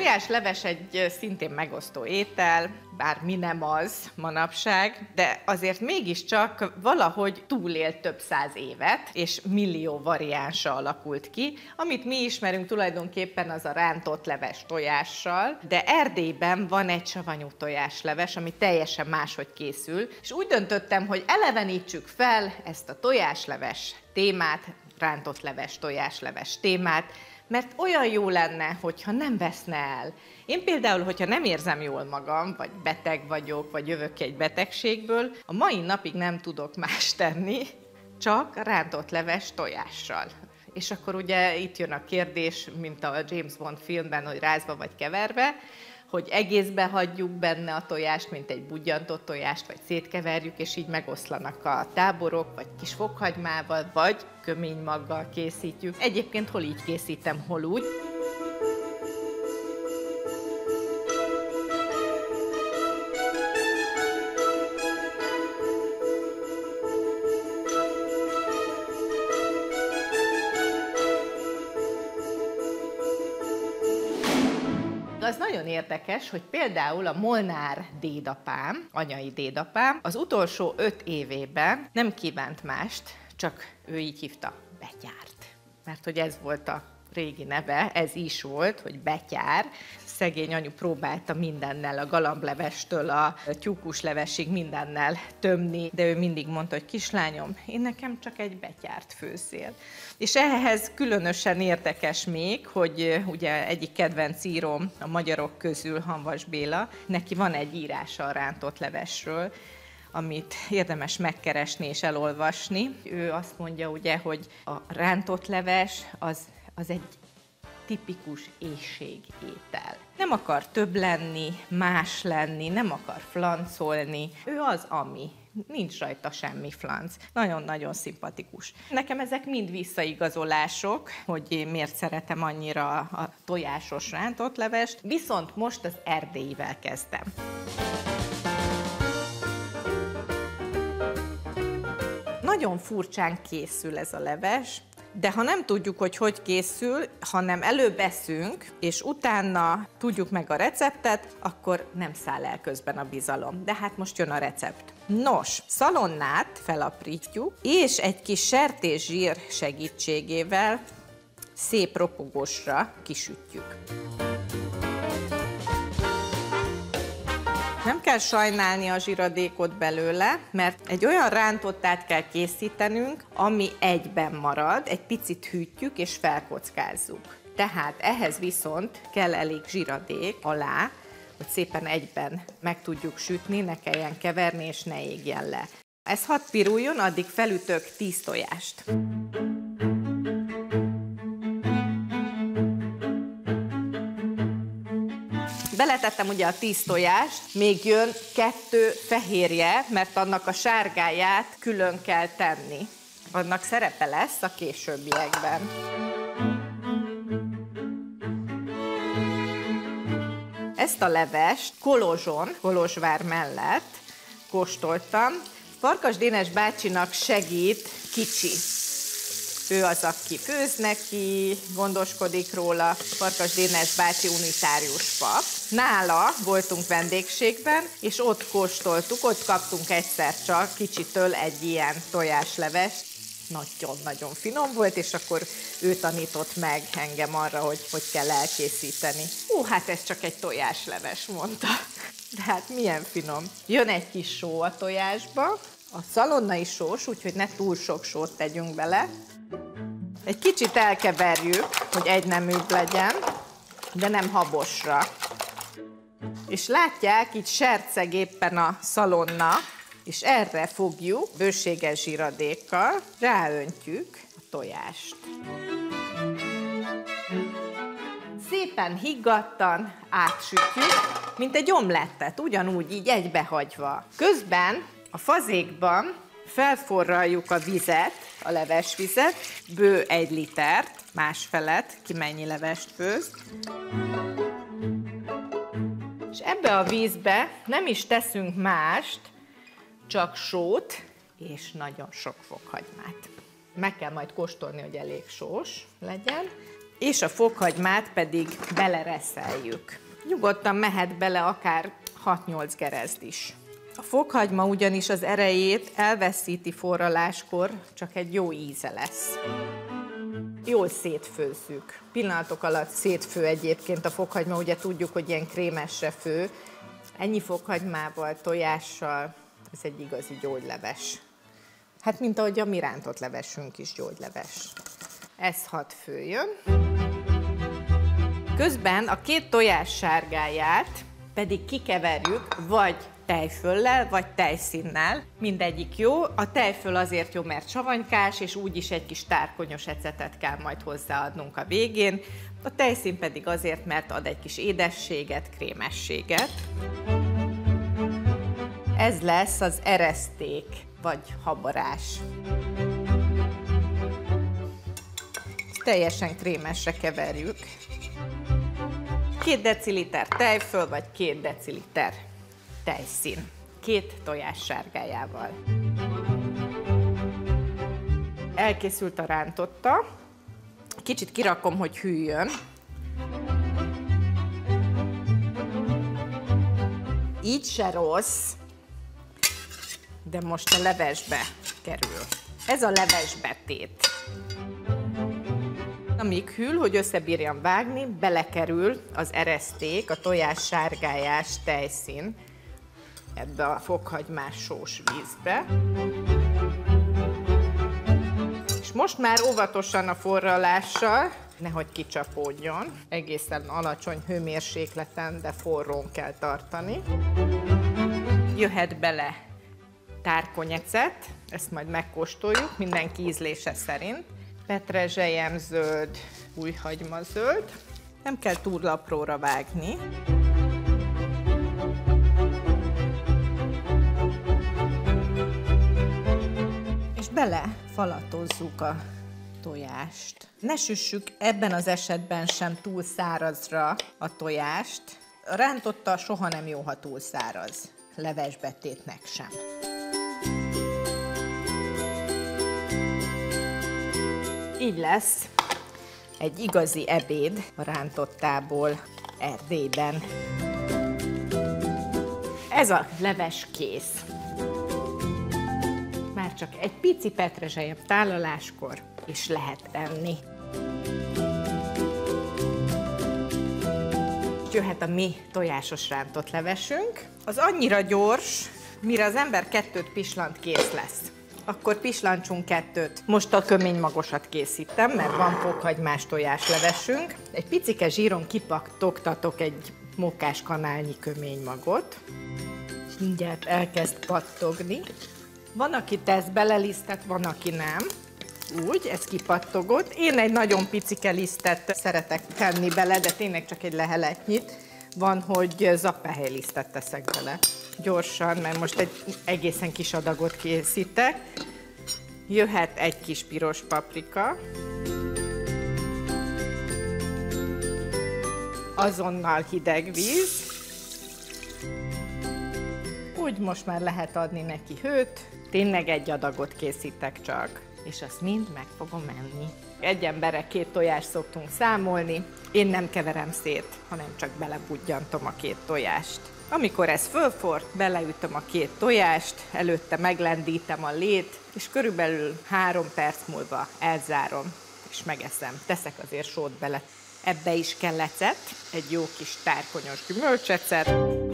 tojásleves egy szintén megosztó étel, bár mi nem az manapság, de azért mégiscsak valahogy túlélt több száz évet, és millió variánsa alakult ki. Amit mi ismerünk tulajdonképpen, az a rántott leves tojással, de Erdélyben van egy savanyú tojásleves, ami teljesen máshogy készül, és úgy döntöttem, hogy elevenítsük fel ezt a tojásleves témát, rántott leves, tojásleves témát, mert olyan jó lenne, hogyha nem veszne el. Én például, hogyha nem érzem jól magam, vagy beteg vagyok, vagy jövök egy betegségből, a mai napig nem tudok más tenni, csak rántott leves tojással. És akkor ugye itt jön a kérdés, mint a James Bond filmben, hogy rázva vagy keverve, hogy egészbe hagyjuk benne a tojást, mint egy budjantott tojást, vagy szétkeverjük, és így megoszlanak a táborok, vagy kis fokhagymával, vagy köménymaggal készítjük. Egyébként hol így készítem, hol úgy. Az nagyon érdekes, hogy például a Molnár dédapám, anyai dédapám, az utolsó 5 évében nem kívánt mást, csak ő így hívta, betyárt. Mert hogy ez volt a régi neve, ez is volt, hogy betyár. Szegény anyu próbálta mindennel, a galamblevestől a tyúkuslevesig mindennel tömni, de ő mindig mondta, hogy kislányom, én nekem csak egy betyárt főzzél. És ehhez különösen érdekes még, hogy ugye egyik kedvenc íróm a magyarok közül, Hamvas Béla, neki van egy írása a rántott levesről, amit érdemes megkeresni és elolvasni. Ő azt mondja ugye, hogy a rántott leves az egy tipikus éhségétel. Nem akar több lenni, más lenni, nem akar flancolni. Ő az, ami. Nincs rajta semmi flanc. Nagyon-nagyon szimpatikus. Nekem ezek mind visszaigazolások, hogy én miért szeretem annyira a tojásos rántott levest, viszont most az erdélyivel kezdem. Nagyon furcsán készül ez a leves, de ha nem tudjuk, hogy hogy készül, hanem előbb eszünk, és utána tudjuk meg a receptet, akkor nem száll el közben a bizalom. De hát most jön a recept. Nos, szalonnát felaprítjuk, és egy kis sertészsír segítségével szép ropogósra kisütjük. Nem kell sajnálni a zsiradékot belőle, mert egy olyan rántottát kell készítenünk, ami egyben marad, egy picit hűtjük és felkockázzuk. Tehát ehhez viszont kell elég zsiradék alá, hogy szépen egyben meg tudjuk sütni, ne kelljen keverni és ne égjen le. Ez hadd piruljon, addig felütök 10 tojást. Beletettem ugye a 10 tojást, még jön 2 fehérje, mert annak a sárgáját külön kell tenni. Annak szerepe lesz a későbbiekben. Ezt a levest Kolozson, Kolozsvár mellett kóstoltam. Farkas Dénes bácsinak segít kicsi. Ő az, aki főz neki, gondoskodik róla, Farkas Dénes bácsi unitárius pap. Nála voltunk vendégségben, és ott kóstoltuk, ott kaptunk egyszer csak kicsitől egy ilyen tojáslevest. Nagyon-nagyon finom volt, és akkor ő tanított meg engem arra, hogy kell elkészíteni. Hát ez csak egy tojásleves, mondta. De hát milyen finom. Jön egy kis só a tojásba, a szalonna is sós, úgyhogy ne túl sok sót tegyünk bele. Egy kicsit elkeverjük, hogy egyneműbb legyen, de nem habosra. És látják, így serceg éppen a szalonna, és erre fogjuk bőséges zsiradékkal, ráöntjük a tojást. Szépen higgadtan átsütjük, mint egy omlettet, ugyanúgy így egybehagyva. Közben a fazékban felforraljuk a vizet, a levesvizet, bő 1 litert, másfelet, ki mennyi levest főz. És ebbe a vízbe nem is teszünk mást, csak sót és nagyon sok fokhagymát. Meg kell majd kóstolni, hogy elég sós legyen. és a fokhagymát pedig belereszeljük. Nyugodtan mehet bele akár 6-8 gerezd is. A fokhagyma ugyanis az erejét elveszíti forraláskor, csak egy jó íze lesz. Jól szétfőzzük. Pillanatok alatt szétfő egyébként a fokhagyma, ugye tudjuk, hogy ilyen krémesre fő. Ennyi fokhagymával, tojással, ez egy igazi gyógyleves. Hát, mint ahogy a mi rántott levesünk is gyógyleves. Ez hadd főjön. Közben a 2 tojás sárgáját pedig kikeverjük, vagy tejföllel, vagy tejszínnel. Mindegyik jó. A tejföl azért jó, mert savanykás, és úgyis egy kis tárkonyos ecetet kell majd hozzáadnunk a végén. A tejszín pedig azért, mert ad egy kis édességet, krémességet. Ez lesz az ereszték, vagy habarás. Teljesen krémesre keverjük. 2 deciliter tejföl, vagy 2 deciliter tejszín. 2 tojás sárgájával. Elkészült a rántotta. Kicsit kirakom, hogy hűljön. Így se rossz, de most a levesbe kerül. Ez a levesbetét. Amíg hűl, hogy összebírjam vágni, belekerül az ereszték, a tojás sárgájás tejszín ebbe a fokhagymás sós vízbe. És most már óvatosan a forralással, nehogy kicsapódjon, egészen alacsony hőmérsékleten, de forrón kell tartani. Jöhet bele tárkonyecet, ezt majd megkóstoljuk, mindenki ízlése szerint. Petrezselyemzöld, újhagymazöld. Nem kell túl apróra vágni. És bele falatozzuk a tojást. Ne süssük ebben az esetben sem túl szárazra a tojást. A rántotta soha nem jó, ha túl száraz. Levesbetétnek sem. Így lesz egy igazi ebéd a rántottából Erdélyben. Ez a leves kész. Már csak egy pici petrezselyem tálaláskor, és lehet enni. Jöhet a mi tojásos rántott levesünk. Az annyira gyors, mire az ember 2 pislant, kész lesz. Akkor pislantsunk 2. Most a köménymagosat készítem, mert van fokhagymás tojáslevesünk. Egy picike zsíron kipaktogtatok egy mókáskanálnyi köménymagot. Mindjárt elkezd pattogni. Van, aki tesz bele lisztet, van, aki nem. Úgy, ez kipattogott. Én egy nagyon picike lisztet szeretek tenni bele, de tényleg csak egy leheletnyit. Van, hogy zappehelylisztet teszek bele. Gyorsan, mert most egy egészen kis adagot készítek. Jöhet egy kis piros paprika. Azonnal hideg víz. Úgy most már lehet adni neki hőt. Tényleg egy adagot készítek csak, és azt mind meg fogom enni. Egy emberre 2 tojást szoktunk számolni. Én nem keverem szét, hanem csak belebudjantom a 2 tojást. Amikor ez fölforr, beleütöm a 2 tojást, előtte meglendítem a lét, és körülbelül 3 perc múlva elzárom, és megeszem. Teszek azért sót bele. Ebbe is kell ecet, egy jó kis tárkonyos gyümölcsecet.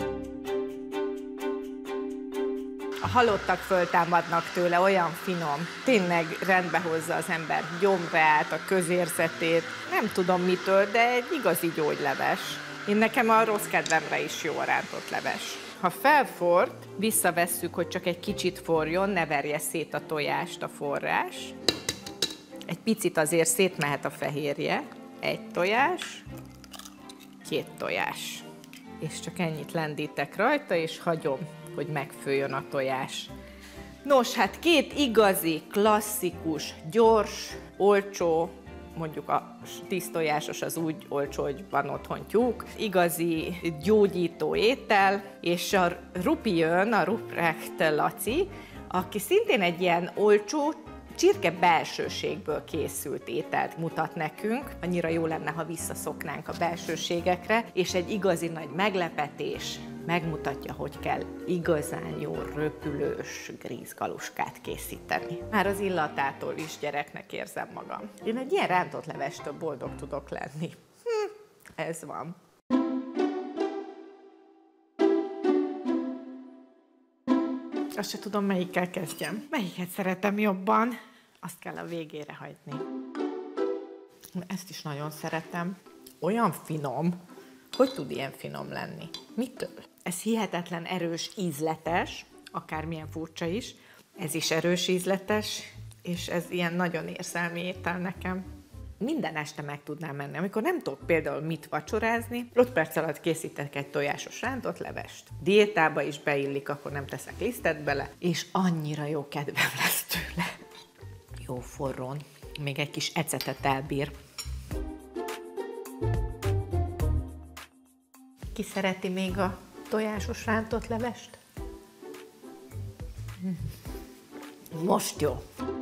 A halottak föltámadnak tőle, olyan finom, tényleg rendbe hozza az ember gyomrát, a közérzetét, nem tudom mitől, de egy igazi gyógyleves. Nekem a rossz kedvemre is jó a rántott leves. Ha felforrt, visszavesszük, hogy csak egy kicsit forjon, ne verje szét a tojást a forrás. Egy picit azért szétmehet a fehérje. 1 tojás, 2 tojás. És csak ennyit lendítek rajta, és hagyom, hogy megfőjön a tojás. Nos, hát 2 igazi, klasszikus, gyors, olcsó, mondjuk a 10 tojásos az úgy olcsó, hogy van otthon tyúk, igazi gyógyító étel, és a Rupi jön, a Ruprecht Laci, aki szintén egy ilyen olcsó, csirke belsőségből készült ételt mutat nekünk. Annyira jó lenne, ha visszaszoknánk a belsőségekre, és egy igazi nagy meglepetés megmutatja, hogy kell igazán jó röpülős grízgaluskát készíteni. Már az illatától is gyereknek érzem magam. Én egy ilyen rántott levestől boldog tudok lenni. Ez van. Azt se tudom, melyikkel kezdjem. Melyiket szeretem jobban? Azt kell a végére hagyni. Ezt is nagyon szeretem. Olyan finom. Hogy tud ilyen finom lenni? Mitől? Ez hihetetlen erős ízletes, akármilyen furcsa is. Ez is erős ízletes, és ez ilyen nagyon érzelmi étel nekem. Minden este meg tudnám menni. Amikor nem tudok például mit vacsorázni, 5 perc alatt készítek egy tojásos rántott levest. Diétába is beillik, akkor nem teszek lisztet bele, és annyira jó kedvem lesz tőle. Jó forrón. Még egy kis ecetet elbír. Ki szereti még a tojásos rántott levest? Most jó.